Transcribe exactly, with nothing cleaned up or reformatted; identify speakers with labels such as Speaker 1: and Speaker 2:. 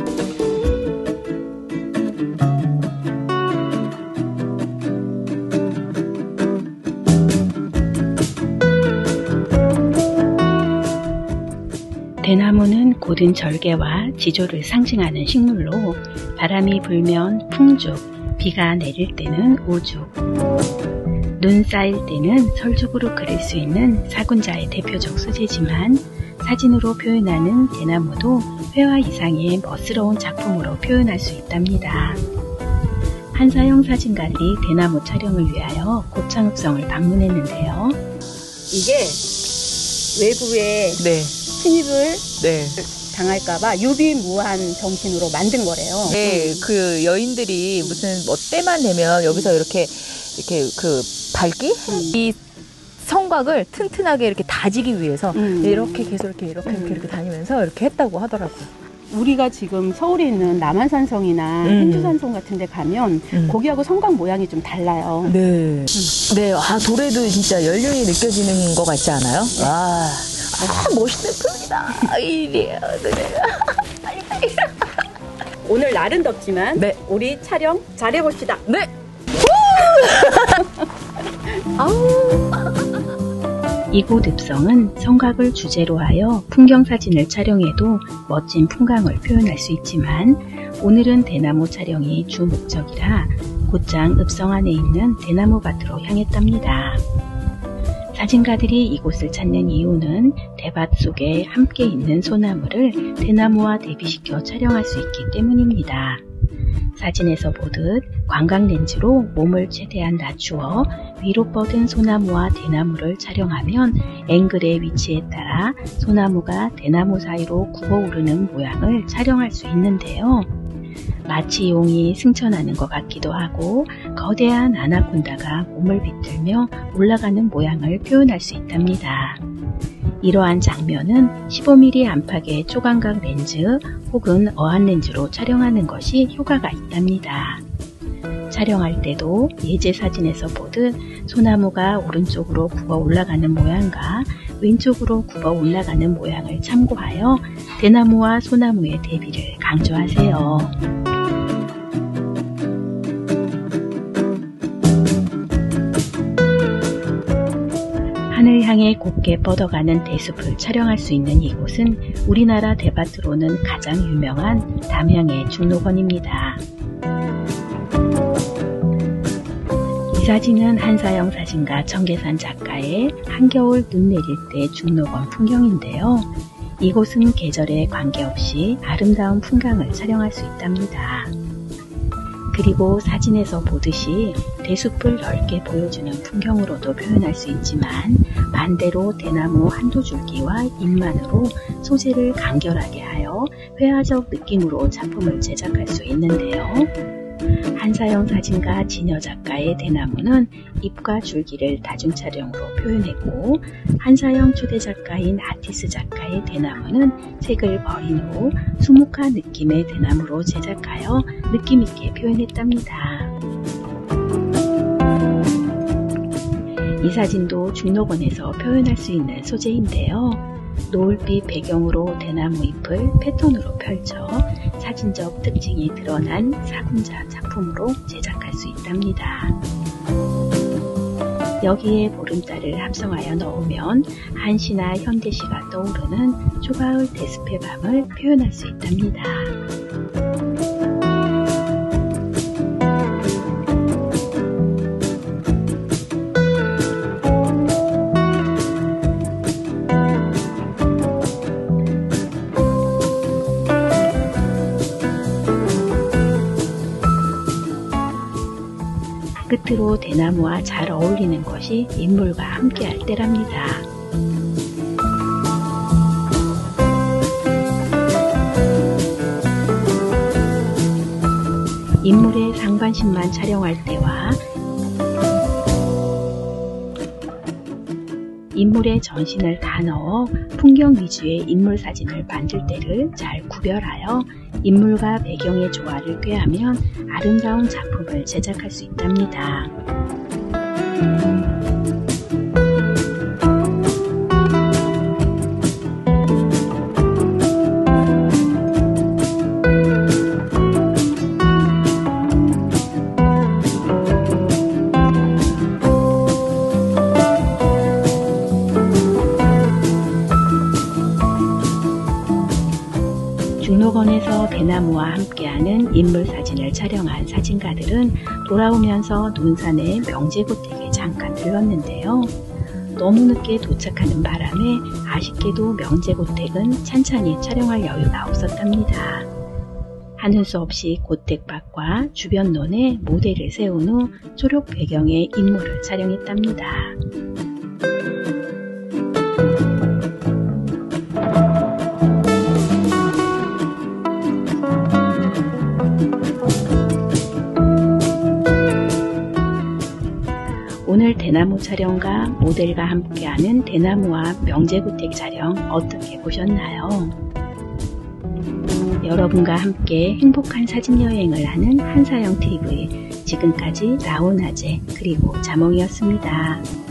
Speaker 1: 대나무는 고든 절개와 지조를 상징하는 식물로 바람이 불면 풍죽, 비가 내릴 때는 오죽, 눈 쌓일 때는 설죽으로 그릴 수 있는 사군자의 대표적 소재지만 사진으로 표현하는 대나무도 회화 이상의 멋스러운 작품으로 표현할 수 있답니다. 한사영 사진가들이 대나무 촬영을 위하여 고창읍성을 방문했는데요.
Speaker 2: 이게 외부에 네. 침입을 네. 당할까봐 유비무한 정신으로 만든 거래요.
Speaker 3: 네, 그 여인들이 무슨 뭐 때만 되면 여기서 이렇게 이렇게 그 밟기? 음. 이 성곽을 튼튼하게 이렇게 다지기 위해서 음. 이렇게 계속 이렇게 이렇게, 이렇게 이렇게 다니면서 이렇게 했다고 하더라고요.
Speaker 2: 우리가 지금 서울에 있는 남한산성이나 음. 행주산성 같은 데 가면 음. 거기하고 성곽 모양이 좀 달라요.
Speaker 3: 네. 음. 네, 아, 돌에도 진짜 연륜이 느껴지는 것 같지 않아요? 네. 아, 아, 멋있는 표현이다. 이래요. 빨리 빨리.
Speaker 2: 오늘 날은 덥지만 네. 우리 촬영 잘해봅시다.
Speaker 3: 네. 아우.
Speaker 1: 이곳 읍성은 성곽을 주제로 하여 풍경사진을 촬영해도 멋진 풍광을 표현할 수 있지만 오늘은 대나무 촬영이 주 목적이라 곧장 읍성 안에 있는 대나무 밭으로 향했답니다. 사진가들이 이곳을 찾는 이유는 대밭 속에 함께 있는 소나무를 대나무와 대비시켜 촬영할 수 있기 때문입니다. 사진에서 보듯 광각렌즈로 몸을 최대한 낮추어 위로 뻗은 소나무와 대나무를 촬영하면 앵글의 위치에 따라 소나무가 대나무 사이로 굽어오르는 모양을 촬영할 수 있는데요. 마치 용이 승천하는 것 같기도 하고 거대한 아나콘다가 몸을 비틀며 올라가는 모양을 표현할 수 있답니다. 이러한 장면은 십오 밀리미터 안팎의 초광각 렌즈 혹은 어안 렌즈로 촬영하는 것이 효과가 있답니다. 촬영할 때도 예제 사진에서 보듯 소나무가 오른쪽으로 굽어 올라가는 모양과 왼쪽으로 굽어 올라가는 모양을 참고하여 대나무와 소나무의 대비를 강조하세요. 하늘 향해 곱게 뻗어가는 대숲을 촬영할 수 있는 이곳은 우리나라 대밭으로는 가장 유명한 담양의 중록원입니다. 이 사진은 한사영 사진가 정계산 작가의 한겨울 눈 내릴 때 중록원 풍경인데요. 이곳은 계절에 관계없이 아름다운 풍광을 촬영할 수 있답니다. 그리고 사진에서 보듯이 대숲을 넓게 보여주는 풍경으로도 표현할 수 있지만 반대로 대나무 한두 줄기와 잎만으로 소재를 간결하게 하여 회화적 느낌으로 작품을 제작할 수 있는데요. 한사영 사진가 진여 작가의 대나무는 잎과 줄기를 다중 촬영으로 표현했고 한사영 초대 작가인 아티스 작가의 대나무는 색을 버린 후 수묵한 느낌의 대나무로 제작하여 느낌있게 표현했답니다. 이 사진도 중록원에서 표현할 수 있는 소재인데요. 노을빛 배경으로 대나무 잎을 패턴으로 펼쳐 사진적 특징이 드러난 사군자 작품으로 제작할 수 있답니다. 여기에 보름달을 합성하여 넣으면 한시나 현대시가 떠오르는 초가을 대숲의 밤을 표현할 수 있답니다. 끝으로 대나무와 잘 어울리는 것이 인물과 함께할 때랍니다. 인물의 상반신만 촬영할 때와 인물의 전신을 다 넣어 풍경 위주의 인물 사진을 만들 때를 잘 구별하여 인물과 배경의 조화를 꾀하면 아름다운 작품을 제작할 수 있답니다. 등록원에서 대나무와 함께하는 인물 사진을 촬영한 사진가들은 돌아오면서 논산의 명제고택에 잠깐 들렀는데요. 너무 늦게 도착하는 바람에 아쉽게도 명제고택은 찬찬히 촬영할 여유가 없었답니다. 하는 수 없이 고택 밖과 주변 논에 모델을 세운 후 초록 배경의 인물을 촬영했답니다. 오늘 대나무 촬영과 모델과 함께하는 대나무와 명제고택 촬영 어떻게 보셨나요? 여러분과 함께 행복한 사진여행을 하는 한사영 티비, 지금까지 라온아재 그리고 자몽이었습니다.